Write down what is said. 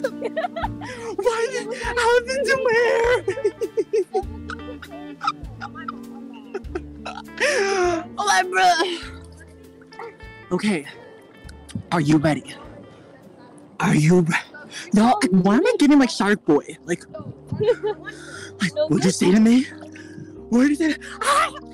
What happened to where? Oh my brother. Okay. Are you ready? Are you ready? No, why am I getting like Shark Boy? Like what'd you say to me? What did you say?